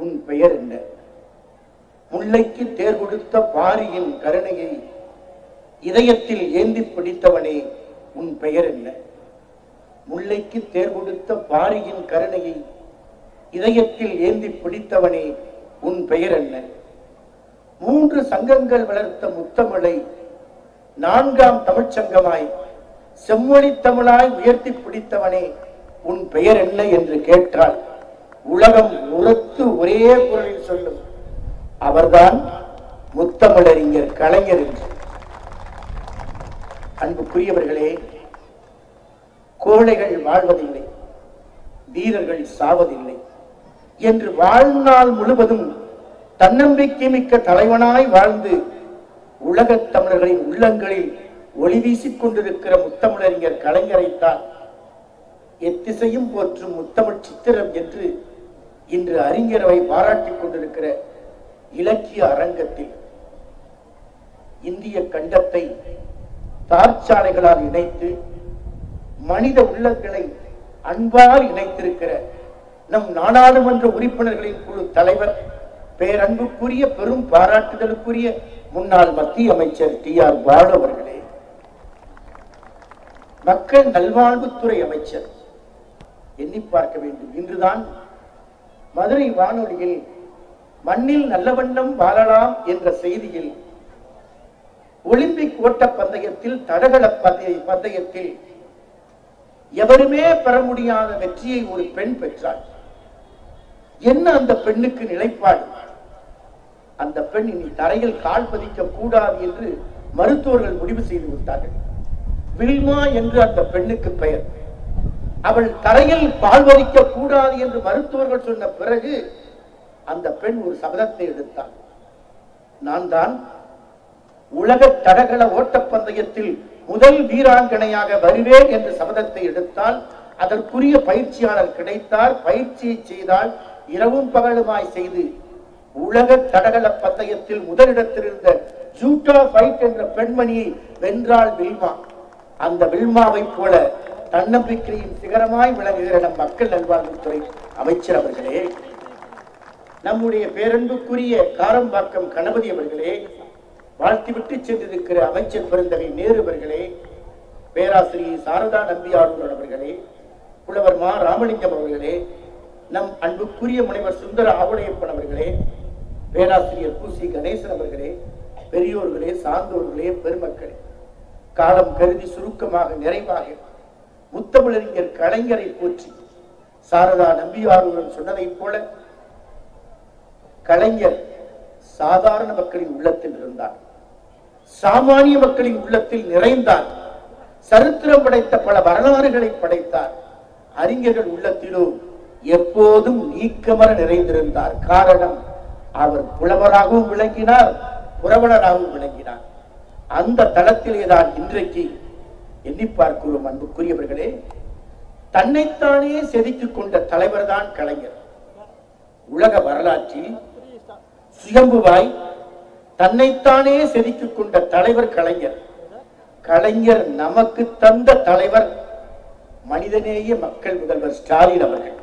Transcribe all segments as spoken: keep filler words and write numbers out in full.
உன் பெயர் என்ன? முல்லைக்கு தேர் கொடுத்த பாரியின் கருணையை இதயத்தில் ஏந்தி பிடித்தவனே உன் பெயர் என்ன? முல்லைக்கு தேர் கொடுத்த பாரியின் கருணையை இதயத்தில் ஏந்தி பிடித்தவனே உன் பெயர் என்ன? மூன்று சங்கங்கள் வளர்த்த முத்தமிழை நான்காம் தமிழ்ச்சங்கமாய் செம்மொழி தமிழாய் உயர்த்தி பிடித்தவனே உன் பெயர் என்ன என்று கேட்டால் உலகம் உரத்து ஒரே குரலில் சொல்லும், அவர்தான் முத்தமிழறிஞர் கலைஞர் என்று. அன்புக்குரியவர்களே, கோழைகள் வாழ்வதில்லை, வீரர்கள் சாவதில்லை என்று வாழ்நாள் முழுவதும் தன்னம்பிக்கை மிக்க தலைவனாய் வாழ்ந்து உலகத் தமிழர்களின் உள்ளங்களில் ஒளி வீசிக் கொண்டிருக்கிற முத்தமிழறிஞர் கலைஞரைத்தான் எத்திசையும் போற்றும் முத்தமிழ் சித்திரம் என்று இன்று அறிஞரவை பாராட்டிக் கொண்டிருக்கிற இலக்கிய அரங்கத்தில் இந்திய கண்டத்தை தார்ச்சாலைகளால் இணைத்து மனித உள்ளங்களை அன்பால் இணைத்திருக்கிற நம் நாடாளுமன்ற உறுப்பினர்களின் குழு தலைவர், பேரன்புக்குரிய பெரும் பாராட்டுதலுக்குரிய முன்னாள் மத்திய அமைச்சர் டி ஆர் பாலு அவர்களே, மக்கள் நல்வாழ்வுத்துறை அமைச்சர், எண்ணி பார்க்க வேண்டும், இன்றுதான் மதுரை வானொலியில் மண்ணில் நல்ல வண்ணம் வாழலாம் என்ற செய்தியில் ஒலிம்பிக் ஓட்ட பந்தயத்தில் தடகள பந்தயத்தில் எவருமே பெற முடியாத வெற்றியை ஒரு பெண் பெற்றாள். என்ன அந்த பெண்ணுக்கு நிலைப்பாடு? அந்த பெண் இனி தரையில் கால் பதிக்க கூடாது என்று மருத்துவர்கள் முடிவு செய்து விட்டார்கள். வில்மா என்று அந்த பெண்ணுக்கு பெயர். அவள் தரையில் கால் பதிக்க கூடாது என்று மருத்துவர்கள் சொன்ன பிறகு அந்த பெண் ஒரு சபதத்தை எடுத்தாள். நான் தான் உலக தடகள ஓட்டப்பந்தயத்தில் முதல் வீராங்கனையாக வருவேன் என்று சபதத்தை எடுத்தால் அதற்குரிய பயிற்சியாளர் கிடைத்தார். பயிற்சியை செய்தால் இரவும் பகலுமாய் செய்து உலக தடகள பந்தயத்தில் முதலிடத்தில் இருந்த ஜூட்டா ஃபைட் என்ற பெண்மணியை வென்றாள் வில்மா. அந்த வில்மாவை போல தன்னம்பிக்கையின் சிகரமாய் விளங்குகிற நம் மக்கள் நல்வாழ்வுத்துறை அமைச்சர் அவர்களே, நம்முடைய பேரன்புக்குரிய காரம்பாக்கம் கணபதி அவர்களே, வாழ்த்திவிட்டு சென்றிருக்கிற அமைச்சர் பெருந்தகை நேரு அவர்களே, பேராசிரியர் சாரதா நம்பியார் அவர்களே, புலவர் மா ராமலிங்கம் அவர்களே, நம் அன்புக்குரிய முனைவர் சுந்தர ஆவுடையப்பன் அவர்களே, பேராசிரியர் பூசி கணேசன் அவர்களே, பெரியோர்களே, சார்ந்தோர்களே, பெருமக்களே, காலம் கருதி சுருக்கமாக நிறைவாக முத்தமிழறிஞர் கலைஞரை போற்றி சாரதா நம்பியாருடன் சொன்னதைப் போல கலைஞர் சாதாரண மக்களின் உள்ளத்தில் இருந்தார், சாமானிய மக்களின் உள்ளத்தில் நிறைந்தார், சரித்திரம் படைத்த பல வரலாறுகளை படைத்தார். அறிஞர்கள் உள்ளத்திலோ எப்போதும் நீக்கமர நிறைந்திருந்தார். காரணம், அவர் புலவராகவும் விளங்கினார், புரவலராகவும் விளங்கினார். அந்த தளத்திலேதான் இன்றைக்கு எண்ணி பார்க்கிறோம். அன்புக்குரியவர்களே, தன்னைத்தானே செதுக்கிக் கொண்ட தலைவர் தான் கலைஞர். உலக வரலாற்றில் சுயம்புவாய் தன்னைத்தானே செதுக்கிக் கொண்ட தலைவர் கலைஞர். கலைஞர் நமக்கு தந்த தலைவர் மனிதநேய மக்கள் முதல்வர் ஸ்டாலின் அவர்கள்.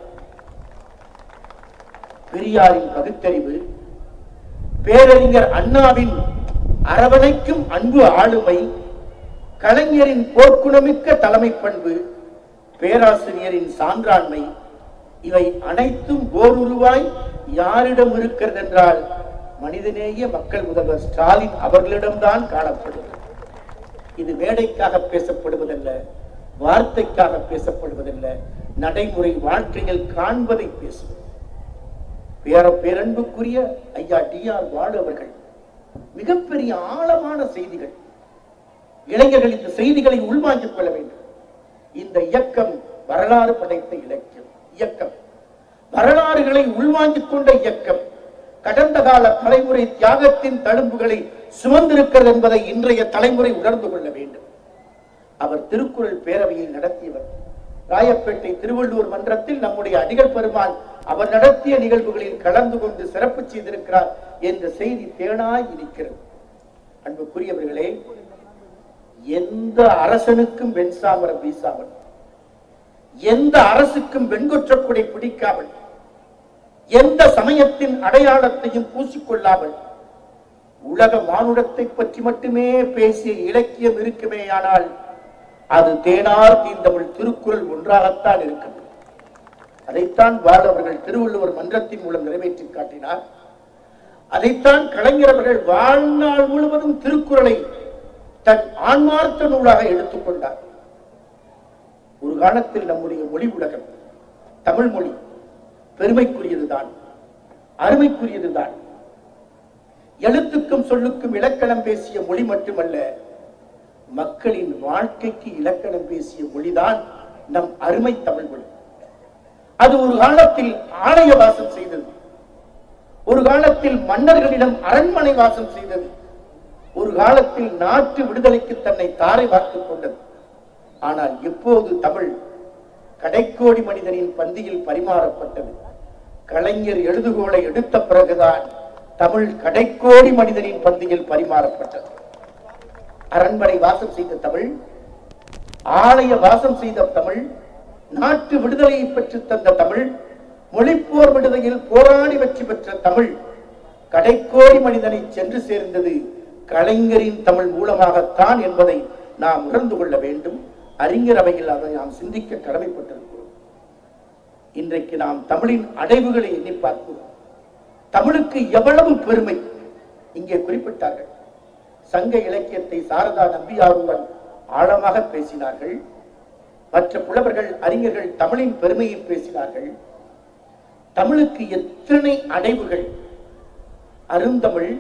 பெரியாரின் பகுத்தறிவு, பேரறிஞர் அண்ணாவின் அரவணைக்கும் அன்பு ஆளுமை, கலைஞரின் போர்க்குணமிக்க தலைமை பண்பு, பேராசிரியரின் சான்றாண்மை, இவை அனைத்தும் ஓருருவாய் யாரிடம் இருக்கிறது என்றால் மனிதநேய மக்கள் முதல்வர் ஸ்டாலின் அவர்களிடம்தான் காணப்படுகிறது. இது மேடைக்காக பேசப்படுவதல்ல, வார்த்தைக்காக பேசப்படுவதல்ல, நடைமுறை வாழ்க்கையில் காண்பதை பேசும். பேர பேரன்புக்குரிய ஐயா டி ஆர் பாலு அவர்கள் மிகப்பெரிய ஆழமான செய்திகள். இளைஞர்கள் இந்த செய்திகளை உள்வாங்கிக் கொள்ள வேண்டும். இந்த இயக்கம் வரலாறு படைத்த இலக்கியம் இயக்கம், வரலாறுகளை உள்வாங்கிக் கொண்ட இயக்கம், கடந்த கால தலைமுறை தியாகத்தின் தழும்புகளை சுமந்திருக்கிறது என்பதை இன்றைய தலைமுறை உணர்ந்து கொள்ள வேண்டும். அவர் திருக்குறள் பேரவையை நடத்தியவர். ராயப்பேட்டை திருவள்ளூர் மன்றத்தில் நம்முடைய அடிகள் பெருமான் அவர் நடத்திய நிகழ்வுகளில் கலந்து கொண்டு சிறப்பு செய்திருக்கிறார் என்ற செய்தி தேனாய் இருக்கிறது. அன்புக்குரியவர்களே, எந்த அரசனுக்கும் வெண்சாமரம் வீசாமல், எந்த அரசுக்கும் வெண்கொற்றக்குடை பிடிக்காமல், எந்த சமயத்தின் அடையாளத்தையும் பூசிக்கொள்ளாமல் உலக மானுடத்தை பற்றி மட்டுமே பேசிய இலக்கியம் இருக்குமேயானால் அது தேனார் தீந்தமிழ் திருக்குறள் ஒன்றாகத்தான் இருக்கும். அதைத்தான் வாழ்வர்கள் திருவள்ளுவர் மன்றத்தின் மூலம் நிறைவேற்றி காட்டினார். அதைத்தான் கலைஞர் அவர்கள் வாழ்நாள் முழுவதும் திருக்குறளை தன் ஆன்மார்த்த நூலாக எடுத்துக்கொண்டார். ஒரு காலத்தில் நம்முடைய மொழி உலகம் தமிழ் மொழி பெருமைக்குரியதுதான், அருமைக்குரியதுதான். எழுத்துக்கும் சொல்லுக்கும் இலக்கணம் பேசிய மொழி மட்டுமல்ல, மக்களின் வாழ்க்கைக்கு இலக்கணம் பேசிய மொழிதான் நம் அருமை தமிழ் மொழி. அது ஒரு காலத்தில் ஆலய வாசம் செய்தது, ஒரு காலத்தில் மன்னர்களிடம் அரண்மனை வாசம் செய்தது, ஒரு காலத்தில் நாட்டு விடுதலைக்கு தன்னை தாரை வார்த்துக் கொண்டது. ஆனால் எப்போது தமிழ் கடைக்கோடி மனிதனின் பந்தியில் பரிமாறப்பட்டது, கலைஞர் எழுதுகோளை எடுத்த பிறகுதான் தமிழ் கடைக்கோடி மனிதனின் பந்தியில் பரிமாறப்பட்டது. அரண்மனை வாசம் செய்த தமிழ், ஆலய வாசம் செய்த தமிழ், நாட்டு விடுதலையை பெற்று தந்த தமிழ், மொழிப்போர் விடுதலையில் போராடி வெற்றி பெற்ற தமிழ் கடைக்கோடி மனிதனை சென்று சேர்ந்தது கலைஞரின் தமிழ் மூலமாகத்தான் என்பதை நாம் உணர்ந்து கொள்ள வேண்டும். அறிஞர் அவையில் அதை நாம் சிந்திக்க கடமைப்பட்டிருக்கிறோம். இன்றைக்கு நாம் தமிழின் அடைவுகளை எண்ணி பார்க்கிறோம். தமிழுக்கு எவ்வளவு பெருமை இங்கே குறிப்பிட்டார்கள். சங்க இலக்கியத்தை சாரதா நம்பியாருடன் ஆழமாக பேசினார்கள். மற்ற புலவர்கள் அறிஞர்கள் தமிழின் பெருமையை பேசினார்கள். தமிழுக்கு எத்தனை அடைவுகள்! அருந்தமிழ்,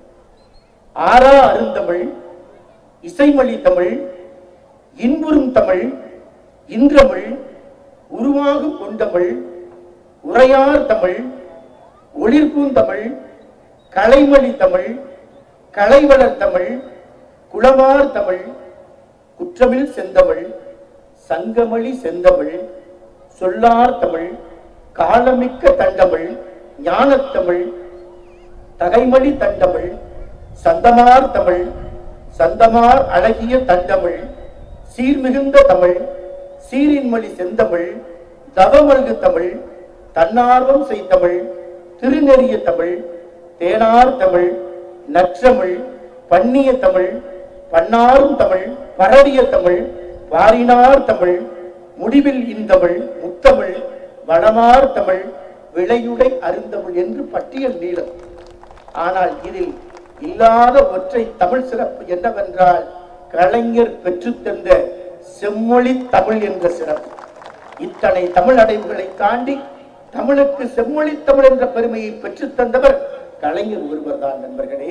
ஆரா அருந்தமிழ், இசைமொழி தமிழ், இன்புறும் தமிழ், இன்றமிழ், உருவாகும் கொண்டமிழ், உரையார் தமிழ், ஒளிர்பூந்தமிழ், கலைமொழி தமிழ், கலைவளர் தமிழ், குளமார் தமிழ், குற்றமிழ் செந்தமிழ், சங்கமொழி செந்தமிழ், சொல்லார் தமிழ், காலமிக்க தண்டமிழ், ஞானத்தமிழ், தகைமொழி தண்டமிழ், சந்தமார் தமிழ், சந்தமார் அழகிய தண்டமிழ், சீர்மிகுந்த தமிழ், சீரின்மொழி செந்தமிழ், தவமல்கு தமிழ், தன்னார்வம் செய்தமிழ், திருநெறிய தமிழ், தேனார் தமிழ், நற்றமிழ், பண்ணிய தமிழ், பன்னாரும் தமிழ், பரவிய தமிழ், வாரினார் தமிழ், முடிவில் இந்தமிழ், முத்தமிழ், வளமார் தமிழ், விளையுடை அருந்தமிழ் என்று பட்டியல் நீளம். ஆனால் இதில் இல்லாத ஒற்றை தமிழ் சிறப்பு என்னவென்றால் கலைஞர் பெற்றுத்தந்த செம்மொழி தமிழ் என்ற சிறப்பு. இத்தனை தமிழ் அடைவுகளை தாண்டி தமிழுக்கு செம்மொழி தமிழ் என்ற பெருமையை பெற்றுத் தந்தவர் கலைஞர் ஒருவர் தான். நண்பர்களே,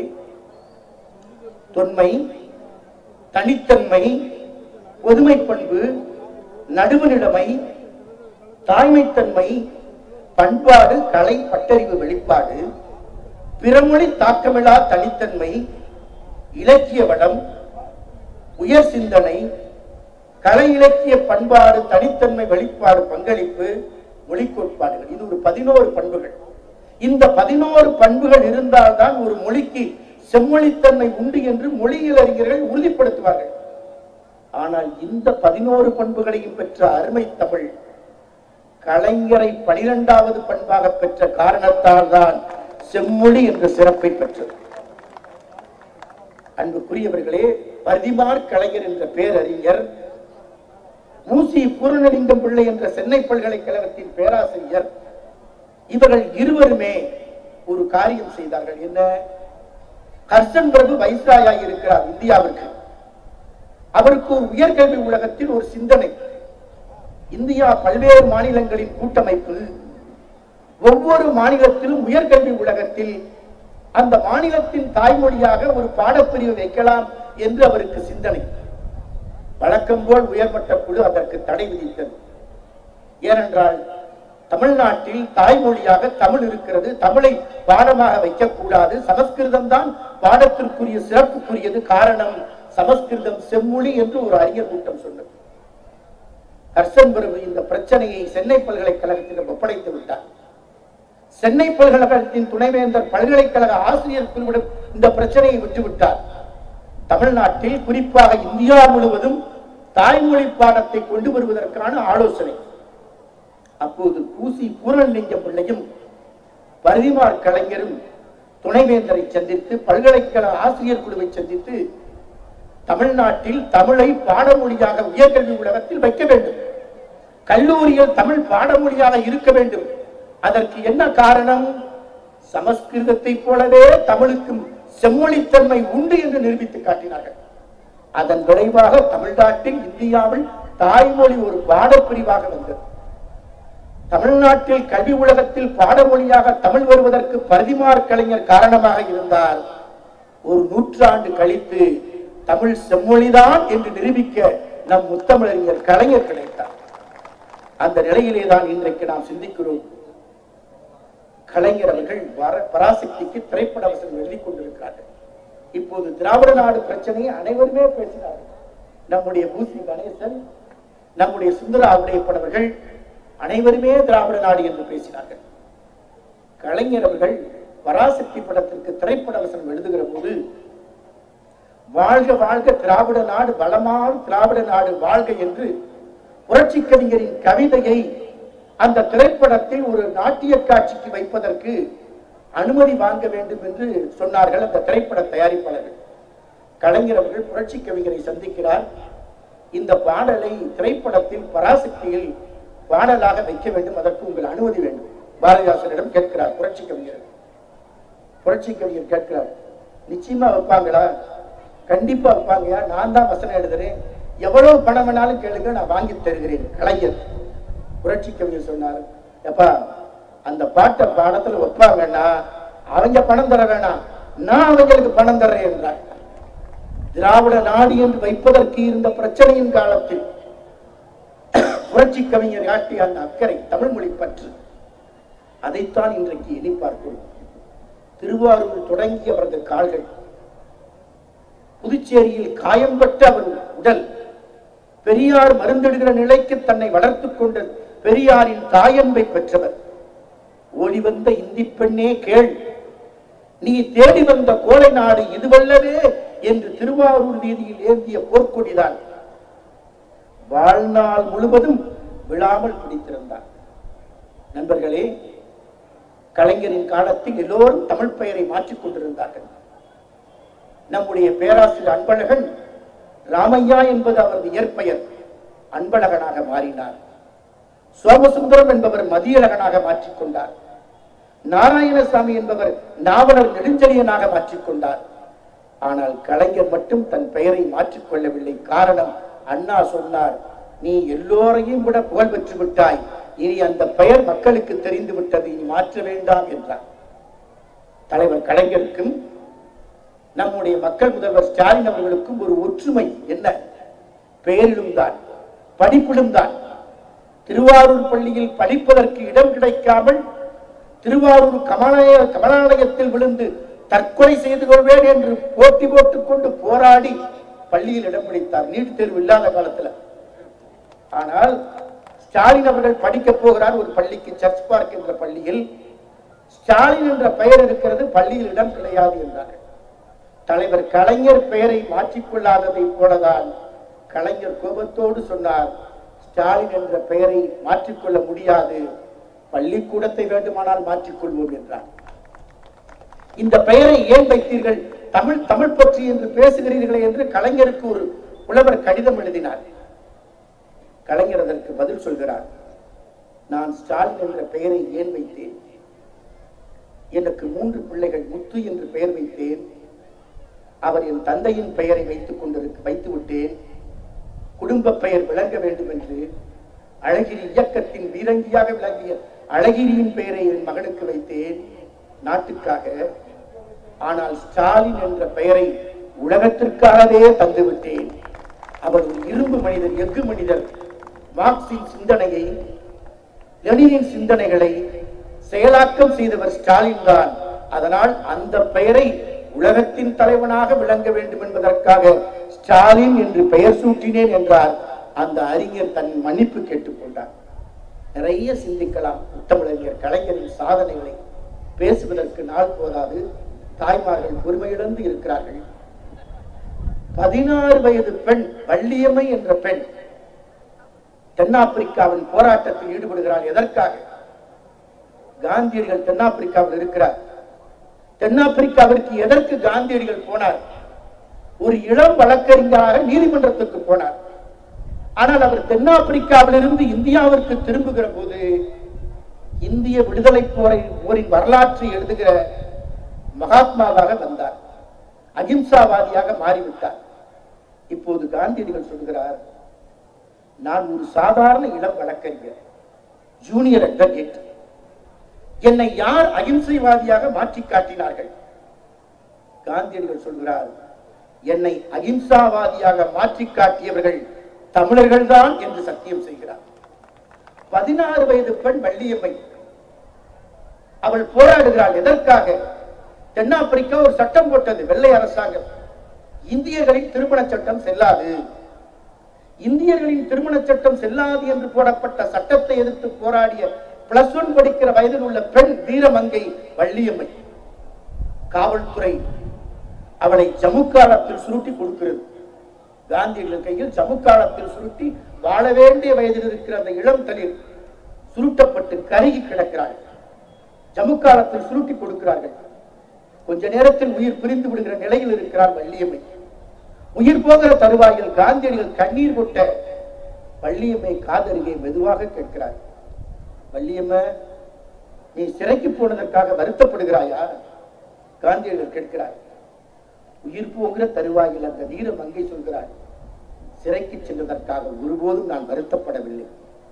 தொன்மை, தனித்தன்மை, பொதுமை பண்பு, நடுவுநிலைமை, தாய்மைத்தன்மை, பண்பாடு, கலை, பட்டறிவு வெளிப்பாடு, பிறமொழி தாக்கமிழா தனித்தன்மை, இலக்கிய வளம், உயர் சிந்தனை, கலை இலக்கிய பண்பாடு, தனித்தன்மை, வெளிப்பாடு, பங்களிப்பு, மொழி கோட்பாடுகள், இது ஒரு பதினோரு பண்புகள். இந்த பதினோரு பண்புகள் இருந்தால்தான் ஒரு மொழிக்கு செம்மொழித்தன்மை உண்டு என்று மொழியியல் அறிஞர்கள் உறுதிப்படுத்துவார்கள். ஆனால் இந்த பதினோரு பண்புகளையும் பெற்ற அருமை தமிழ் கலைஞரை பனிரெண்டாவது பண்பாக பெற்ற காரணத்தால் தான் செம்மொழி என்ற சிறப்பை பெற்றது. அன்புக்குரியவர்களே, பரிதிமார் கலைஞர் என்ற பேரறிஞர், மூசி பூரணலிங்கம் பிள்ளை என்ற சென்னை பல்கலைக்கழகத்தின் பேராசிரியர், இவர்கள் இருவருமே ஒரு காரியம் செய்தார்கள். என்ன? ஹர்ஷன் பிரபு வைஸ்ராயாக இருக்கிறார் இந்தியாவிற்கு. அவருக்கு ஒரு உயர்கல்வி உலகத்தில் ஒரு சிந்தனை. இந்தியா பல்வேறு மாநிலங்களின் கூட்டமைப்பு, ஒவ்வொரு மாநிலத்திலும் உயர்கல்வி உலகத்தில் அந்த மாநிலத்தின் தாய்மொழியாக ஒரு பாடப்பிரிவு வைக்கலாம் என்று அவருக்கு சிந்தனை. வழக்கம் போல் உயர்மட்ட குழு அதற்கு தடை விதித்தது. ஏனென்றால் தமிழ்நாட்டில் தாய்மொழியாக தமிழ் இருக்கிறது, தமிழை பாடமாக வைக்கக்கூடாது, சமஸ்கிருதம் தான் பாடத்திற்குரிய சிறப்புக்குரியது, காரணம் சமஸ்கிருதம் செம்மொழி என்று ஒரு அறிஞர் கூட்டம் சொன்னது. ஹர்ஷன் பிரபு இந்த பிரச்சனையை சென்னை பல்கலைக்கழகத்திடம் ஒப்படைத்து விட்டார். சென்னை பல்கலைக்கழகத்தின் துணைவேந்தர் பல்கலைக்கழக ஆசிரியர் குழுவிடம் இந்த பிரச்சனையை விட்டுவிட்டார். தமிழ்நாட்டில் குறிப்பாக இந்தியா முழுவதும் தாய்மொழி பாடத்தை கொண்டு வருவதற்கான ஆலோசனை. அப்போது பூசி பூரணலிங்கம் பிள்ளையும் பரிதிமார் கலைஞரும் துணைவேந்தரை சந்தித்து பல்கலைக்கழக ஆசிரியர் குழுவை சந்தித்து தமிழ்நாட்டில் தமிழை பாடமொழியாக உயர்கல்வி உலகத்தில் வைக்க வேண்டும், கல்லூரியில் தமிழ் பாடமொழியாக இருக்க வேண்டும். அதற்கு என்ன காரணம்? சமஸ்கிருதத்தை போலவே தமிழுக்கும் செம்மொழித்தன்மை உண்டு என்று நிரூபித்து காட்டினார்கள். அதன் விளைவாக தமிழ்நாட்டில் இந்தியாவில் தாய்மொழி ஒரு பாடப்பிரிவாக வந்தது. தமிழ்நாட்டில் கல்வி உலகத்தில் பாடமொழியாக தமிழ் வருவதற்கு பரிதிமார் கலைஞர் காரணமாக இருந்தால் ஒரு நூற்றாண்டு கழித்து தமிழ் செம்மொழிதான் என்று நிரூபிக்க நம் முத்தமிழறிஞர் கலைஞர் கிடைத்தார். அந்த நிலையிலே தான் இன்றைக்கு நாம் சிந்திக்கிறோம். கலைஞர் அவர்கள் பராசக்திக்கு திரைப்பட வசனம் எழுதி கொண்டிருக்கிறார்கள். இப்போது திராவிட நாடு பிரச்சனையை அனைவருமே பேசினார்கள். நம்முடைய பூசி கணேசன், நம்முடைய சுந்தரா உடையப்பனவர்கள் அனைவருமே திராவிட நாடு என்று பேசினார்கள். கலைஞர் அவர்கள் பராசக்தி படத்திற்கு திரைப்பட வசனம் எழுதுகிற போது வாழ்க வாழ்க திராவிட நாடு வளமான திராவிட நாடு வாழ்க என்று புரட்சி கவிஞரின் கவிதையை அந்த திரைப்படத்தில் ஒரு நாட்டிய காட்சிக்கு வைப்பதற்கு அனுமதி வாங்க வேண்டும் என்று சொன்னார்கள் அந்த திரைப்பட தயாரிப்பாளர்கள். கலைஞர் அவர்கள் புரட்சி கவிஞரை சந்திக்கிறார். இந்த பாடலை திரைப்படத்தில் பராசக்தியில் பாடலாக வைக்க வேண்டும், அதற்கு உங்கள் அனுமதி வேண்டும் பாரதிதாசனிடம் கேட்கிறார் புரட்சி கவிஞர். புரட்சி கவிஞர் கேட்கிறார், நிச்சயமா வைப்பாங்களா? கண்டிப்பா வைப்பாங்கயா, நான் தான் வசனம் எழுதுறேன், எவ்வளவு பணம் வேணாலும் கேளுங்க, நான் வாங்கி தருகிறேன். கலைஞர் புரட்சி கவிஞர் சொன்னார், எப்பா அந்த பாட்டை பாடத்துல வைப்பாங்கன்னா அவங்க பணம் தர வேணாம், நான் அவங்களுக்கு பணம் தர்றேன் என்றார். திராவிட நாடு என்று வைப்பதற்கு இருந்த பிரச்சனையின் காலத்தில் புரட்சி கவிஞர் காட்டிய அந்த அக்கறை, தமிழ் மொழி பற்று, அதைத்தான் இன்றைக்கு எண்ணி பார்க்கிறோம். திருவாரூர் தொடங்கிய அவரது கால்கள், புதுச்சேரியில் காயம்பட்ட அவர் உடல், பெரியார் மருந்தெடுகிற நிலைக்கு தன்னை வளர்த்துக் கொண்ட பெரியாரின் தாயன்பை பெற்றவர். ஓடி வந்த இந்தி பெண்ணே கேள், நீ தேடி வந்த கோலை நாடு இதுவல்லவே என்று திருவாரூர் வீதியில் ஏந்திய போர்க்கொடிதான் வாழ்நாள் முழுவதும் விழாமல் பிடித்திருந்தார். நண்பர்களே, கலைஞரின் காலத்தில் எல்லோரும் தமிழ் பெயரை மாற்றிக் கொண்டிருந்தார்கள். நம்முடைய பேராசிரியர் அன்பழகன் ராமையா என்பது அவரது இயற்பெயர், அன்பழகனாக மாறினார். சோமசுந்தரம் என்பவர் மதியழகனாக மாற்றிக்கொண்டார். நாராயணசாமி என்பவர் நாவலர் நெடுஞ்செழியனாக மாற்றிக்கொண்டார். ஆனால் கலைஞர் மட்டும் தன் பெயரை மாற்றிக்கொள்ளவில்லை. காரணம், அண்ணா சொன்னார், நீ எல்லோரையும் விட புகழ் பெற்று விட்டாய், இனி அந்த பெயர் மக்களுக்கு தெரிந்து விட்டது, இனி மாற்ற வேண்டாம் என்றார். தலைவர் கலைஞருக்கும் நம்முடைய மக்கள் முதல்வர் ஸ்டாலின் அவர்களுக்கும் ஒரு ஒற்றுமை என்ன? பெயரிலும் தான், படிப்பிலும் தான். திருவாரூர் பள்ளியில் படிப்பதற்கு இடம் கிடைக்காமல் திருவாரூர் கமலாலய கமலாலயத்தில் விழுந்து தற்கொலை செய்து கொள்வேன் என்று போட்டி போட்டுக் கொண்டு போராடி பள்ளியில் இடம் பிடித்தார், நீட் தேர்வு இல்லாத காலத்தில். ஆனால் ஸ்டாலின் அவர்கள் படிக்க போகிறார் ஒரு பள்ளிக்கு, சர்ச் பார்க் என்ற பள்ளியில். ஸ்டாலின் என்ற பெயர் இருக்கிறது, பள்ளியில் இடம் கிடையாது என்றார்கள். தலைவர் கலைஞர் பெயரை மாற்றிக்கொள்ளாததை போலதான் கலைஞர் கோபத்தோடு சொன்னார், ஸ்டாலின் என்ற பெயரை மாற்றிக்கொள்ள முடியாது, பள்ளிக்கூடத்தை வேண்டுமானால் மாற்றிக்கொள்வோம் என்றார். இந்த பெயரை ஏன் வைத்தீர்கள், தமிழ் தமிழ் பற்றி என்று பேசுகிறீர்களே என்று கலைஞருக்கு ஒரு புலவர் கடிதம் எழுதினார். கலைஞர் அதற்கு பதில் சொல்கிறார், நான் ஸ்டாலின் என்ற பெயரை ஏன் வைத்தேன்? எனக்கு மூன்று பிள்ளைகள், முத்து என்று பெயர் வைத்தேன். அவர் என் தந்தையின் பெயரை வைத்துக் கொண்டிருக்க வைத்து விட்டேன். குடும்ப பெயர் விளங்க வேண்டும் என்று அழகிரி இயக்கத்தின் வீரங்கியாக விளங்கிய அழகிரியின் பெயரை என் மகனுக்கு வைத்தேன் நாட்டுக்காக. ஆனால் ஸ்டாலின் என்ற பெயரை உலகத்திற்காகவே தந்துவிட்டேன். அவர் ஒரு இரும்பு மனிதர், எஃகு மனிதர். மார்க்சின் சிந்தனையை, லெனினின் சிந்தனைகளை செயலாக்கம் செய்தவர் ஸ்டாலின் தான். அதனால் அந்த பெயரை உலகத்தின் தலைவனாக விளங்க வேண்டும் என்பதற்காக ஸ்டாலின் என்று பெயர் சூட்டினேன் என்றார். அந்த அறிஞர் தன் மன்னிப்பு கேட்டுக்கொண்டார். நிறைய சிந்திக்கலாம். முத்தமிழறிஞர் கலைஞரின் சாதனைகளை பேசுவதற்கு நாள் போதாது. தாய்மார்கள் பொறுமையிழந்து இருக்கிறார்கள். பதினாறு வயது பெண் வள்ளியம்மை என்ற பெண் தென்னாப்பிரிக்காவின் போராட்டத்தில் ஈடுபடுகிறாள். எதற்காக? காந்தியடிகள் தென்னாப்பிரிக்காவில் இருக்கிறார். தென்னாப்பிரிக்காவிற்கு எதற்கு காந்தியடிகள் போனார்? ஒரு இளம் வழக்கறிஞராக நீதிமன்றத்துக்கு போனார். ஆனால் அவர் தென்னாப்பிரிக்காவிலிருந்து இந்தியாவிற்கு திரும்புகிற போது இந்திய விடுதலை போரை போரின் வரலாற்றை எழுதுகிற மகாத்மாவாக வந்தார். அகிம்சாவாதியாக மாறிவிட்டார். இப்போது காந்தியடிகள் சொல்கிறார், நான் ஒரு சாதாரண இளம் வழக்கறிஞர், ஜூனியர் அட்வொகேட். என்னை யார் அகிம்சைவாதியாக மாற்றி காட்டினார்கள்? காந்தியடிகள் சொல்கிறார், என்னை அகிம்சாவாதியாக மாற்றி காட்டியவர்கள் தமிழர்கள் தான் என்று சத்தியம் செய்கிறார். பதினாறு வயது பெண் வள்ளியம்மை, அவள் போராடுகிறாள். எதற்காக? தென்னாப்பிரிக்கா ஒரு சட்டம் போட்டது, வெள்ளை அரசாங்கம், இந்தியர்களின் திருமண சட்டம் செல்லாது. இந்தியர்களின் திருமண சட்டம் செல்லாது என்று போடப்பட்ட சட்டத்தை எதிர்த்து போராடிய பிளஸ் ஒன் படிக்கிற வயதில் உள்ள பெண் வீரமங்கை வள்ளியம்மை. காவல்துறை அவளை ஜமுக்காலத்தில் சுருட்டி கொடுக்கிறது. காந்தியடிகள் கையில் ஜமுக்காலத்தில் சுருட்டி வாழ வேண்டிய வயதில் இருக்கிற அந்த இளம் தளிர் சுருட்டப்பட்டு கருகி கிடக்கிறாள். ஜமுக்காலத்தில் சுருட்டி கொடுக்கிறார்கள். கொஞ்ச நேரத்தில் உயிர் பிரிந்து விடுகிற நிலையில் இருக்கிறார் வள்ளியம்மை. உயிர் போகிற தருவாயில் காந்தியடிகள் கண்ணீர் கொட்ட வள்ளியம்மை காதருகே மெதுவாக கேட்கிறார், வள்ளியம்மை, நீ சிறைக்கு போனதற்காக வருத்தப்படுகிறாயா? காந்தியடிகள் கேட்கிறார். உயிர் போகிற தருவாயில் அந்த வீர மங்கை சொல்கிறார், சிறைக்கு சென்றதற்காக ஒருபோதும் நான் வருத்தப்படவில்லை.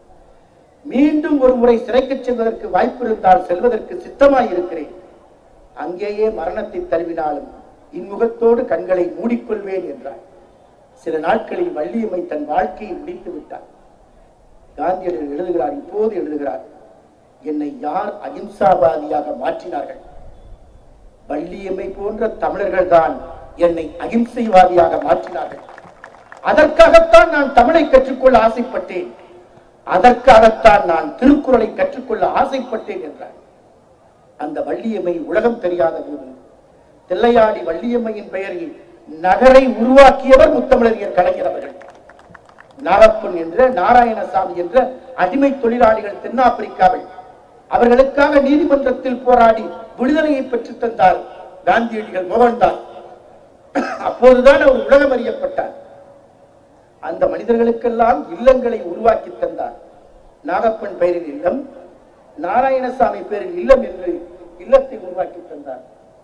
மீண்டும் ஒரு முறை சிறைக்கு செல்வதற்கு வாய்ப்பு இருந்தால் செல்வதற்கு சித்தமாய் இருக்கிறேன். அங்கேயே மரணத்தை தழுவினாலும் இன்முகத்தோடு கண்களை மூடிக்கொள்வேன் என்றார். சில நாட்களில் வள்ளியம்மை தன் வாழ்க்கையை முடித்து விட்டார். காந்தியடிகள் எழுதுகிறார், இப்போது எழுதுகிறார், என்னை யார் அகிம்சாவாதியாக மாற்றினார்கள்? வள்ளியம்மை போன்ற தமிழர்கள் தான் என்னை அகிம்சைவாதியாக மாற்றினார்கள். அதற்காகத்தான் நான் தமிழை கற்றுக்கொள்ள ஆசைப்பட்டேன். அதற்காகத்தான் நான் திருக்குறளை கற்றுக்கொள்ள ஆசைப்பட்டேன் என்றார். அந்த வள்ளியம்மை உலகம் தெரியாத போது தில்லையாடி வள்ளியம்மையின் பெயரில் நகரை உருவாக்கியவர் முத்தமிழறிஞர் கலைஞர் அவர்கள். நாகப்பன் என்ற நாராயணசாமி என்ற அடிமை தொழிலாளிகள் தென்னாப்பிரிக்காவில் அவர்களுக்காக நீதிமன்றத்தில் போராடி விடுதலையை பெற்று தந்தார் காந்தியடிகள் மோகன்தாஸ். அப்போதுதான் அவர் உலகம் அறியப்பட்டார். அந்த மனிதர்களுக்கெல்லாம் இல்லங்களை உருவாக்கி தந்தார். நாகப்பன் பெயரில் இல்லம், நாராயணசாமி பேரில் இல்லம் என்று இல்லத்தை உருவாக்கி தந்தார்.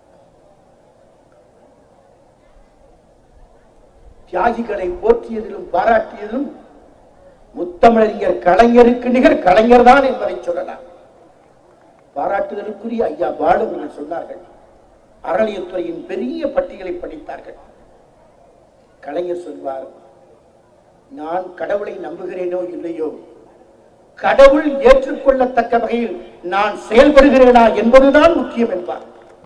தியாகிகளை போற்றியதிலும் பாராட்டியதிலும் முத்தமிழறிஞர் கலைஞருக்கு நிகர் கலைஞர் தான் என்பதை சொல்லலாம். பாராட்டுதலுக்குரிய ஐயா பாலவர்கள் சொன்னார்கள், அறநிலையத்துறையின் பெரிய பட்டியலை படித்தார்கள். கலைஞர் சொல்வார், நான் கடவுளை நம்புகிறேனோ இல்லையோ, கடவுள் ஏற்றுக்கொள்ளத்தக்க வகையில் நான் செயல்படுகிறேனா என்பதுதான் முக்கியம் என்பார்.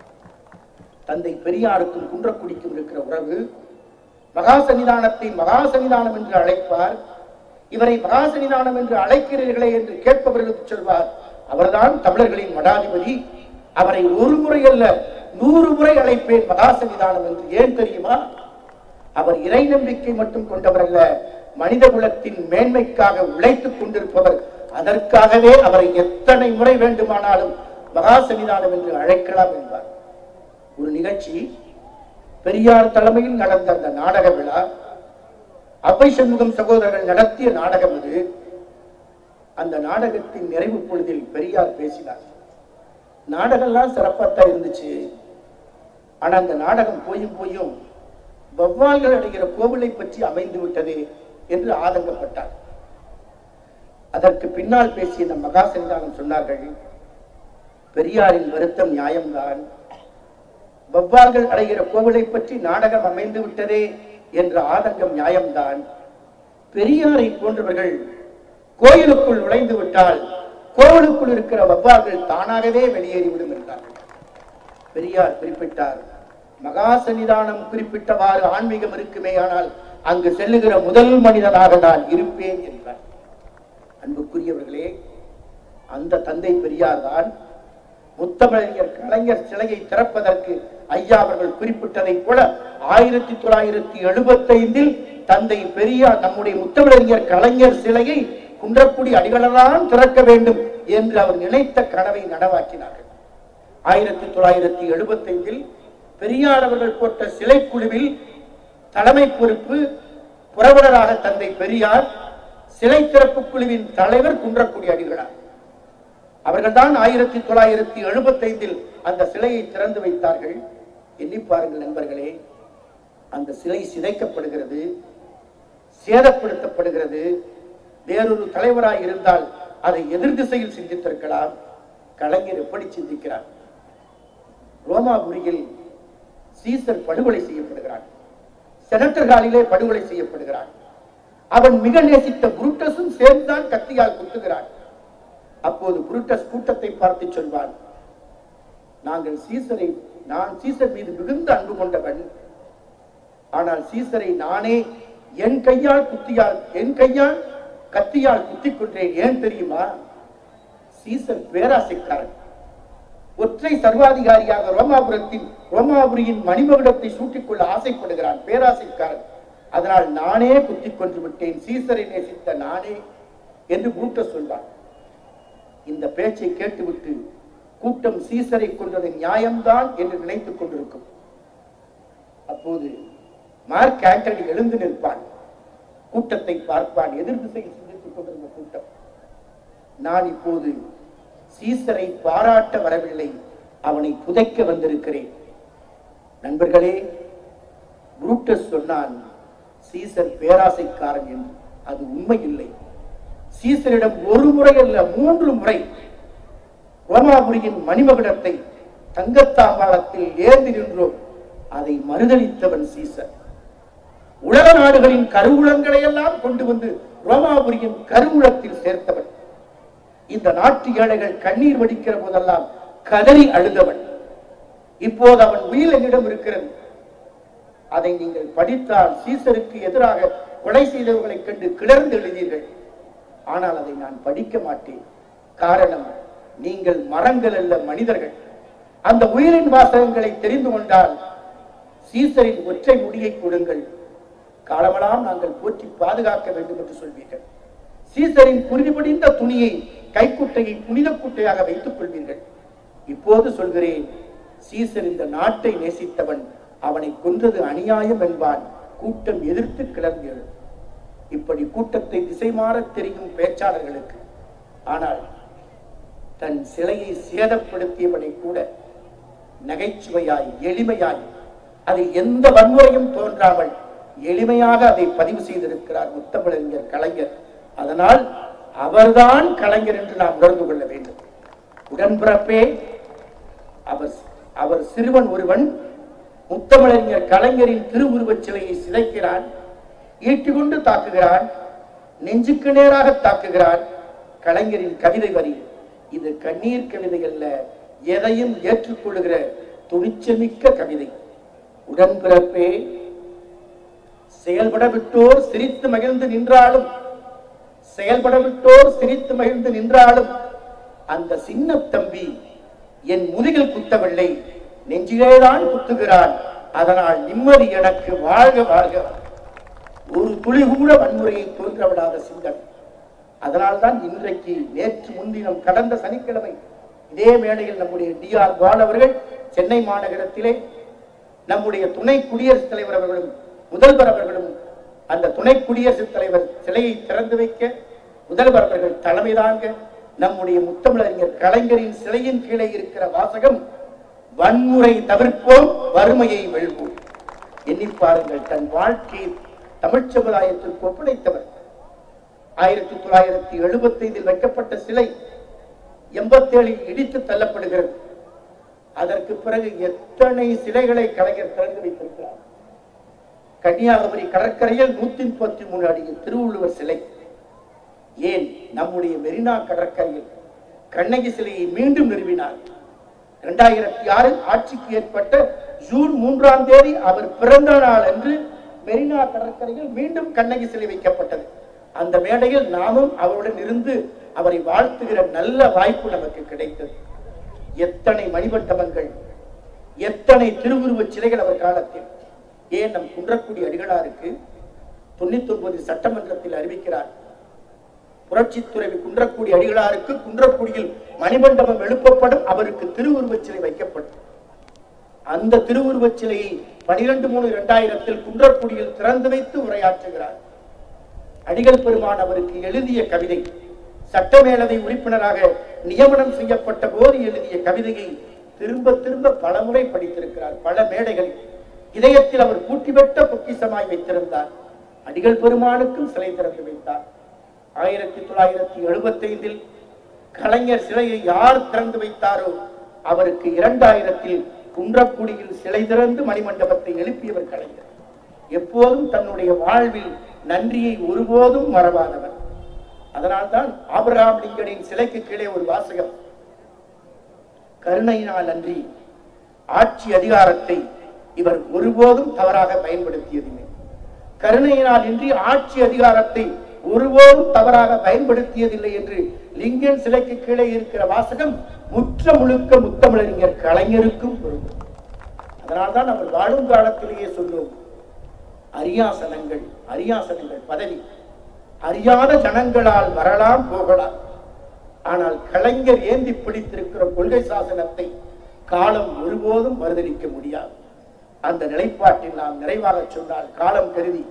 தந்தை பெரியாருக்கும் குன்றக்குடிக்கும் இருக்கிற உறவு, மகா சன்னிதானத்தை மகா சன்னிதானம் என்று அழைப்பார். இவரை மகா சன்னிதானம் என்று அழைக்கிறீர்களே என்று கேட்பவர்களுக்கு சொல்வார், அவர்தான் தமிழர்களின் மடாதிபதி, அவரை ஒரு முறை அல்ல நூறு முறை அழைப்பேன் மகா சன்னிதானம் என்று. ஏன் தெரியுமா? அவர் இறை நம்பிக்கை மட்டும் கொண்டவர் அல்ல, மனித குலத்தின் மேன்மைக்காக உழைத்துக் கொண்டிருப்பவர். அதற்காகவே அவரை எத்தனை முறை வேண்டுமானாலும் மகா சன்னிதானம் என்று அழைக்கலாம் என்பார். ஒரு நிகழ்ச்சி, பெரியார் தலைமையில் நடந்த அந்த நாடக விழா, அவ்வை சண்முகம் சகோதரர்கள் நடத்திய நாடகம் அது. அந்த நாடகத்தின் நிறைவு பொழுதில் பெரியார் பேசினார். நாடகம்லாம் சிறப்பாத்தான் இருந்துச்சு, ஆனா அந்த நாடகம் போயும் போயும் வௌவால்கள் அடைகிற கோவிலை பற்றி அமைந்து விட்டது என்று ஆதங்கப்பட்டார். அதற்கு பின்னால் பேசிய இந்த மகா சன்னிதானம் சொன்னார்கள், பெரியாரின் வருத்தம் நியாயம்தான், வௌவால்கள் அடைகிற கோவிலை பற்றி நாடகம் அமைந்து விட்டதே என்ற ஆதங்கம் நியாயம்தான். பெரியாரை போன்றவர்கள் கோயிலுக்குள் நுழைந்து விட்டால் கோவிலுக்குள் இருக்கிற வௌவால்கள் தானாகவே வெளியேறிவிடும் என்றார்கள். பெரியார் குறிப்பிட்டார், மகா சன்னிதானம் குறிப்பிட்டவாறு ஆன்மீகம் இருக்குமே, ஆனால் அங்கு செல்லுகிற முதல் மனிதனாக நான் இருப்பேன் என்றார். அன்புக்குரியவர்களே, அந்த தந்தை பெரியார் தான் முத்தமிழறிஞர் கலைஞர் சிலையை திறப்பதற்கு ஐயா அவர்கள் குறிப்பிட்டதை போல ஆயிரத்தி தொள்ளாயிரத்தி எழுபத்தி ஐந்தில் தந்தை பெரியார் நம்முடைய முத்தமிழறிஞர் கலைஞர் சிலையை குன்றக்குடி அடிகளார் திறக்க வேண்டும் என்று அவர் நினைத்த கனவை நனவாக்கினார்கள். ஆயிரத்தி தொள்ளாயிரத்தி எழுபத்தி ஐந்தில் பெரியார் அவர்கள் போட்ட சிலை குழுவில் தலைமை பொறுப்பு புரவலராக தந்தை பெரியார், சிலை திறப்பு குழுவின் தலைவர் குன்றக்குடி அடிகளார். அவர்கள்தான் ஆயிரத்தி தொள்ளாயிரத்தி எழுபத்தி ஐந்தில் அந்த சிலையை திறந்து வைத்தார்கள். எண்ணி பாருங்கள் நண்பர்களே, அந்த சிலை சிதைக்கப்படுகிறது, சேதப்படுத்தப்படுகிறது. வேறொரு தலைவராய் இருந்தால் அதை எதிர் திசையில் சிந்தித்திருக்கலாம். கலைஞர் எப்படி சிந்திக்கிறார்? ரோமாபுரியில் சீசர் படுகொலை செய்யப்படுகிறான், செனட்டர் ஹாலிலே படுகொலை செய்யப்படுகிறான். அவன் மிக நேசித்த புருட்டஸும் சேர்ந்தான் கத்தியால் குத்துகிறான். அப்போது புருட்டஸ் கூட்டத்தை பார்த்து சொல்வான், நாங்கள் சீசரை நான் சீசர் மீது மிகுந்த அன்பு கொண்டவன், ஆனால் சீசரை நானே என் கையால் குத்தியால் என் கையால் கத்தியால் குத்திக் கொண்டேன். ஏன் தெரியுமா? சீசர் பேராசைக்காரன். ஒற்றை சர்வாதிகாரியாக ரோமாபுரத்தின் ரோமாபுரியின் மணிமகுடத்தை சூட்டிக் கொள்ள ஆசைப்படுகிறான், பேராசைக்காரன். அதனால் நானே குத்திக் கொன்று விட்டேன், சீசரை நேசித்த நானே என்று புருட்டஸ் சொல்வான். இந்த பேச்சை கேட்டுவிட்டு கூட்டம் சீசரை கொண்டது நியாயம்தான் என்று நினைத்துக் கொண்டிருக்கும். அப்போது மார்க் ஆண்டனி எழுந்து நிற்பான், கூட்டத்தை பார்ப்பான். எதிர் திசையில் சிந்தித்துக் கொண்டிருந்த கூட்டம். நான் இப்போது சீசரை பாராட்ட வரவில்லை, அவனை புதைக்க வந்திருக்கிறேன். நண்பர்களே, புரூட்டஸ் சொன்னான் சீசர் பேராசைக்காரன் என்று. அது உண்மை இல்லை. சீசரிடம் ஒரு முறை அல்ல, மூன்று முறை ரோமாபுரியின் மணிமகுடத்தை தங்கத்தாம்பாளத்தில் ஏந்தி நின்றோம். அதை மறுதளித்தவன் சீசர். உலக நாடுகளின் கருவூலங்களை எல்லாம் கொண்டு வந்து ரோமாபுரியின் கருவூலத்தில் சேர்த்தவன். இந்த நாட்டு ஏழைகள் கண்ணீர் வடிக்கிற போதெல்லாம் கதறி அழுதவன். இப்போது அவன் உயிர் என்னிடம் இருக்கிறது. அதை நீங்கள் படித்தால் சீசருக்கு எதிராக கொலை செய்தவர்களை கண்டு கிளர்ந்து எழுதீர்கள். ஆனால் அதை நான் படிக்க மாட்டேன். காரணம், நீங்கள் மரங்கள் அல்ல, மனிதர்கள். அந்த உயிரின் வாசகங்களை தெரிந்து கொண்டால் சீசரின் ஒற்றை முடியை கொடுங்கள், காலமெல்லாம் நாங்கள் போற்றி பாதுகாக்க வேண்டும் என்று சொல்வீர்கள். சீசரின் குறிபடிந்த துணியை கைக்குட்டையை புனித குட்டையாக வைத்துக் கொள்வீர்கள். இப்போது சொல்கிறேன், சீசர் இந்த நாட்டை நேசித்தவன், அவனை கொன்றது அநியாயம் என்பான். கூட்டம் எதிர்த்து கிளம்பியது. இப்படி கூட்டத்தை திசை மாற தெரியும் பேச்சாளர்களுக்கு. ஆனால் தன் சிலையை சேதப்படுத்தியவனை கூட நகைச்சுவையாய் எளிமையாய், அதில் எந்த வன்முறையும் தோன்றாமல் எளிமையாக அதை பதிவு செய்திருக்கிறார் முத்தமிழறிஞர் கலைஞர். அதனால் அவர்தான் கலைஞர் என்று நாம் உணர்ந்து கொள்ள வேண்டும். உடன்பிறப்பே, அவர் அவர் சிறுவன் ஒருவன் முத்தமிழறிஞர் கலைஞரின் திருவுருவச் சிலையை சிதைக்கிறான், ஈட்டி கொண்டு தாக்குகிறான், நெஞ்சுக்கு நேராக தாக்குகிறான். கலைஞரின் கவிதை வரி, இது கண்ணீர் கவிதை அல்ல, எதையும் ஏற்றுக்கொள்கிற துணிச்சமிக்க கவிதை. உடன்பிறப்பே, செயல்பட விட்டோர் சிரித்து மகிழ்ந்து நின்றாலும் செயல்பட விட்டோர் சிரித்து மகிழ்ந்து நின்றாலும் அந்த சின்ன தம்பி என் முதுகில் குத்தவில்லை, நெஞ்சிலேதான் குத்துகிறான். அதனால் நிம்மதி எனக்கு, வாழ்க வாழ்க. ஒரு துளி கூட வன்முறையை தோன்றவிடாத சிந்தனை. அதனால்தான் இன்றைக்கு, நேற்று முன்தினம் கடந்த சனிக்கிழமை இதே மேடையில் நம்முடைய டி ஆர் பால் அவர்கள் சென்னை மாநகரத்திலே நம்முடைய துணை குடியரசுத் தலைவர் அவர்களும் முதல்வர் அவர்களும் அந்த துணை குடியரசுத் தலைவர் சிலையை திறந்து வைக்க முதல்வர் அவர்கள் தலைமை தாங்க நம்முடைய முத்தமிழறிஞர் கலைஞரின் சிலையின் கீழே இருக்கிற வாசகம், வன்முறை தவிர்ப்போம், வறுமையை வெல்வோம். எண்ணி பாருங்கள், தன் வாழ்க்கையை தமிழ் சமுதாயத்திற்கு ஒப்படைத்தவர். ஆயிரத்தி தொள்ளாயிரத்தி எழுபத்தி ஐந்தில் வைக்கப்பட்ட சிலை எண்பத்தி ஏழில் இடித்து தள்ளப்படுகிறது. அதற்கு பிறகு எத்தனை சிலைகளை கலைஞர் திறந்து வைத்திருக்கிறார். கன்னியாகுமரி கடற்கரையில் நூத்தி முப்பத்தி மூணு அடியில் திருவள்ளுவர் சிலை. ஏன் நம்முடைய மெரினா கடற்கரையில் கண்ணகி சிலையை மீண்டும் நிறுவினார். இரண்டாயிரத்தி ஆறில் ஆட்சிக்கு ஏற்பட்ட ஜூன் மூன்றாம் தேதி அவர் பிறந்த நாள் அன்று மெரினா கடற்கரையில் மீண்டும் கண்ணகி சிலை வைக்கப்பட்டது. அந்த மேடையில் நாமும் அவருடன் இருந்து அவரை வாழ்த்துகிற நல்ல வாய்ப்பு நமக்கு கிடைத்தது. எத்தனை மணிமண்டபங்கள், எத்தனை திருவுருவச் சிலைகள் அவர் காலத்தில். ஏன் நம் குன்றக்குடி அடிகளாருக்கு தொண்ணூத்தி ஒன்பது சட்டமன்றத்தில் அறிவிக்கிறார், புரட்சித்துறை குன்றக்குடி அடிகளாருக்கு குன்றக்குடியில் மணிமண்டபம் எழுப்பப்படும். அவருக்கு திருவுருவச் சிலை வைக்கப்படும். அந்த திருவுருவச் சிலையை பனிரெண்டு மூணு இரண்டாயிரத்தில் குன்றக்குடியில் திறந்து வைத்து உரையாற்றுகிறார். அடிகள் பெருமான் அவருக்கு எழுதிய கவிதை, சட்டமேலவை உறுப்பினராக நியமனம் செய்யப்பட்ட போது எழுதிய கவிதையை திரும்ப திரும்ப பல முறை படித்திருக்கிறார். பல மேடைகளில் இதயத்தில் அவர் கூட்டிவிட்ட பொக்கிசமாய் வைத்திருந்தார். அடிகள் பெருமானுக்கும் சிலை திறந்து வைத்தார். ஆயிரத்தி தொள்ளாயிரத்தி எழுபத்தி ஐந்தில் கலைஞர் சிலையை யார் திறந்து வைத்தாரோ அவருக்கு இரண்டாயிரத்தில் குன்றக்குடியில் சிலை திறந்து மணிமண்டபத்தை எழுப்பியவர் கலைஞர். எப்போதும் தன்னுடைய வாழ்வில் நன்றியை ஒருபோதும் மறவாதவர். அதனால்தான் ஆபிரகாம் லிங்கனின் சிலைக்கு கீழே ஒரு வாசகம், கருணையினால் நன்றி, ஆட்சி அதிகாரத்தை இவர் ஒருபோதும் தவறாக பயன்படுத்தியதில்லை. கருணையினால் இன்றி ஆட்சி அதிகாரத்தை ஒருபோதும் தவறாக பயன்படுத்தியதில்லை என்று லிங்கன் சிலைக்கு கீழே இருக்கிற வாசகம் முற்ற முழுக்க முத்தமிழறிஞர் கலைஞருக்கும் பொருந்தும். அதனால்தான் அவர் வாழும் காலத்திலேயே சொல்லுவோம், அரியாசனங்கள் அரியாசனங்கள் பதவி அறியாத ஜனங்களால் வரலாம் போகலாம், ஆனால் கலைஞர் ஏந்தி பிடித்திருக்கிற கொள்கை சாசனத்தை காலம் ஒருபோதும் மறுதளிக்க முடியாது. அந்த நிலைப்பாட்டில் நாம் நிறைவாக சொன்னால், காலம் கருதி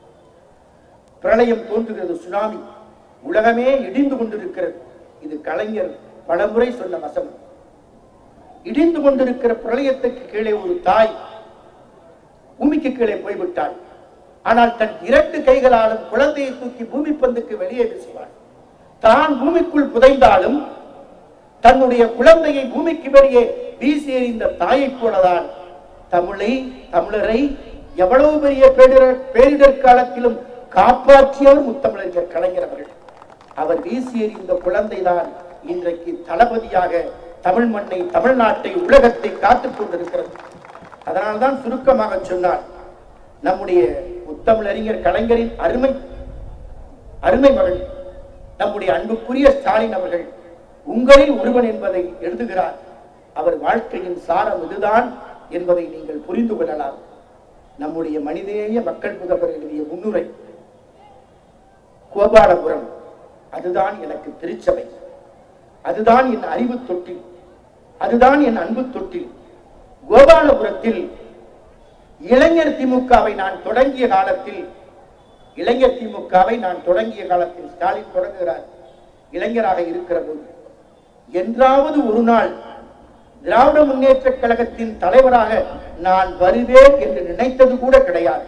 பிரளயம் தோன்றுகிறது, சுனாமி, உலகமே இடிந்து கொண்டிருக்கிறது. இது கலைஞர் பலமுறை சொன்ன வசனம். இடிந்து கொண்டிருக்கிற பிரளயத்துக்கு கீழே ஒரு தாய் பூமிக்கு கீழே போய்விட்டாள். ஆனால் தன் இரண்டு கைகளாலும் குழந்தையை தூக்கி பூமி பந்துக்கு வெளியே வீசுவாள். தான் பூமிக்குள் புதைந்தாலும் தன்னுடைய குழந்தையை பூமிக்கு வெளியே வீசி எறிந்த தாயை போலதான் தமிழை தமிழரை எவ்வளவு பெரிய பேரிடர் பேரிடர் காலத்திலும் காப்பாற்றியவர் முத்தமிழர் கலைஞர் அவர்கள். அவர் வீசி எறிந்த குழந்தைதான் இன்றைக்கு தளபதியாக தமிழ் மண்ணை, தமிழ்நாட்டை, உலகத்தை காத்துக் கொண்டிருக்கிறது. அதனால்தான் சுருக்கமாக சொன்னார், நம்முடைய முத்தமிழறிஞர் கலைஞரின் அருமை அருமை மகள் நம்முடைய அன்புக்குரிய ஸ்டாலின் அவர்கள் உங்களில் ஒருவன் என்பதை எழுதுகிறார். அவர் வாழ்க்கையின் சாரம் இதுதான் என்பதை நீங்கள் புரிந்து கொள்ளலாம். நம்முடைய மனிதநேய மக்கள் புதல்வர் எழுதிய முன்னுரை, கோபாலபுரம் அதுதான் எனக்கு திருச்சபை, அதுதான் என் அறிவு தொட்டில், அதுதான் என் அன்பு தொட்டில். கோபாலபுரத்தில் இளைஞர் திமுகவை நான் தொடங்கிய காலத்தில் இளைஞர் திமுகவை நான் தொடங்கிய காலத்தில் ஸ்டாலின் தொடங்குகிறார். இளைஞராக இருக்கிற போது என்றாவது ஒரு நாள் திராவிட முன்னேற்ற கழகத்தின் தலைவராக நான் வருவேன் என்று நினைத்தது கூட கிடையாது.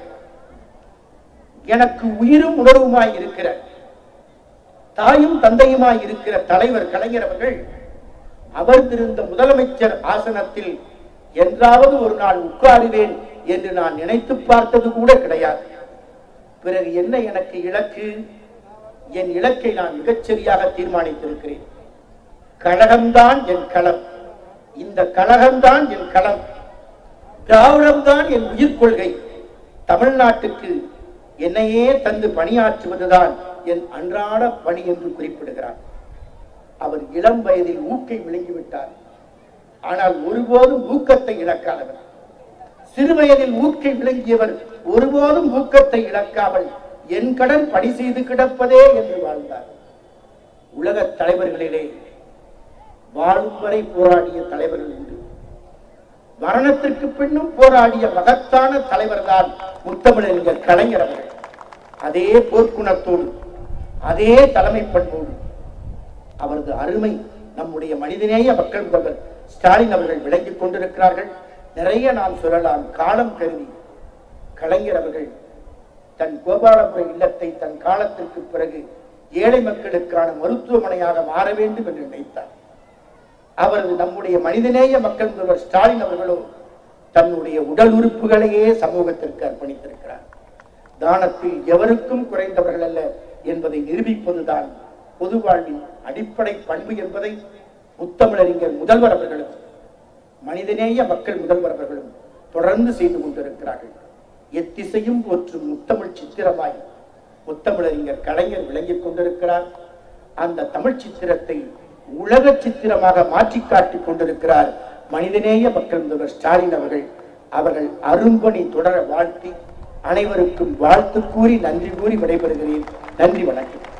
எனக்கு உயிரும் உணர்வுமாய் இருக்கிற, தாயும் தந்தையுமாய் இருக்கிற தலைவர் கலைஞர் அவர்கள் அமர்ந்திருந்த முதலமைச்சர் ஆசனத்தில் என்றாவது ஒரு நாள் உட்காருவேன் என்று நான் நினைத்து பார்த்தது கூட கிடையாது. பிறகு என்ன எனக்கு இலக்கு? என் இலக்கை நான் மிகச்சரியாக தீர்மானித்திருக்கிறேன். கழகம்தான் என் களம், இந்த கழகம்தான் என் களம், திராவிடம்தான் என் உயிர் கொள்கை, தமிழ்நாட்டுக்கு என்னையே தந்து பணியாற்றுவதுதான் என் அன்றாட பணி என்று குறிப்பிடுகிறார். அவர் இளம் வயதில் ஊக்கை விழுங்கிவிட்டார். ஆனால் ஒருபோதும் ஊக்கத்தை இழக்காதவர். சிறு வயதில் ஊக்கை விளங்கியவர் ஒருபோதும் ஊக்கத்தை இழக்காமல் என் கடன் பணி செய்து கிடப்பதே என்று வாழ்ந்தார். உலக தலைவர்களிலே வாழும் வரை போராடிய தலைவர்கள் உண்டு. மரணத்திற்கு பின்னும் போராடிய மகத்தான தலைவர் தான் முத்தமிழறிஞர் கலைஞர் அவர்கள். அதே போர்க்குணத்தோடு, அதே தலைமை பண்போடு அவரது அருமை நம்முடைய மனிதநேய மக்கள் முதல்வர் ஸ்டாலின் அவர்கள் விளங்கிக் கொண்டிருக்கிறார்கள். நிறைய நாம் சொல்லலாம். காலம் கருதி கலைஞர் அவர்கள் தன் கோபாலபுர இல்லத்தை தன் காலத்திற்கு பிறகு ஏழை மக்களுக்கான மருத்துவமனையாக மாற வேண்டும் என்று நினைத்தார். அவரது நம்முடைய மனிதநேய மக்கள் முதல்வர் ஸ்டாலின் அவர்களோ தன்னுடைய உடல் உறுப்புகளையே சமூகத்திற்கு அர்ப்பணித்திருக்கிறார். தானத்தில் எவருக்கும் குறைந்தவர்கள் அல்ல என்பதை நிரூபிப்பதுதான் பொது வாழ்வின் அடிப்படை பண்பு என்பதை முத்தமிழறிஞர் முதல்வர் அவர்களும் மனிதநேய மக்கள் முதல்வர் அவர்களும் தொடர்ந்து செய்து கொண்டிருக்கிறார்கள். எத்திசையும் போற்றும் முத்தமிழ் சித்திரமாய் முத்தமிழறிஞர் கலைஞர் விளங்கிக் கொண்டிருக்கிறார். அந்த தமிழ் சித்திரத்தை உலக சித்திரமாக மாற்றி காட்டிக் கொண்டிருக்கிறார் மனிதநேய மக்கள் முதல்வர் ஸ்டாலின் அவர்கள். அவர்கள் அரும்பணி தொடர வாழ்த்தி அனைவருக்கும் வாழ்த்து கூறி நன்றி கூறி விடைபெறுகிறேன். நன்றி, வணக்கம்.